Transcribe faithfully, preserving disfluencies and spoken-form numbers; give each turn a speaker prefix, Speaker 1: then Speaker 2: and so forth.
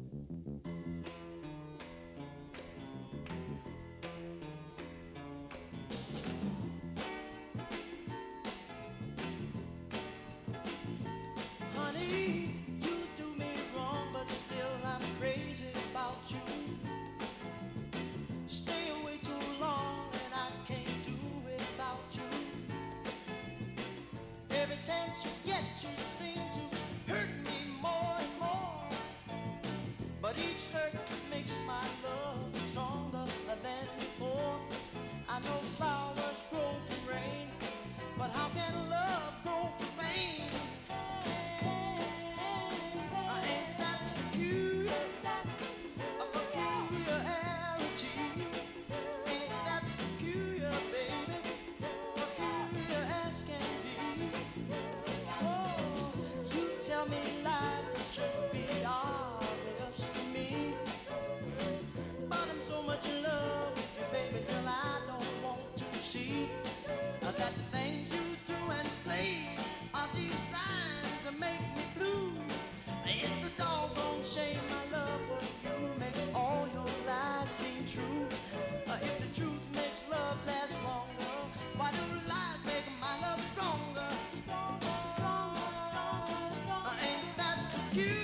Speaker 1: Honey, you do me wrong, but still I'm crazy about you. Stay away too long and I can't do without you. Every chance you get, you seem to hurt me more and more. But each hurt makes my love stronger than before. I know flowers grow from rain, but how can love grow from pain? Ain't that peculiar? A peculiarity. Ain't that peculiar, baby? Peculiar as can be. Oh, you tell me lies that should be obvious to me. But I'm so much in love with you, baby, till I don't want to see that the things you do and say are designed to make me blue. It's a doggone shame my love for you makes all your lies seem true. Uh, if the truth makes love last longer, why do lies make my love stronger? Stronger, stronger, stronger, stronger. Uh, ain't that cute?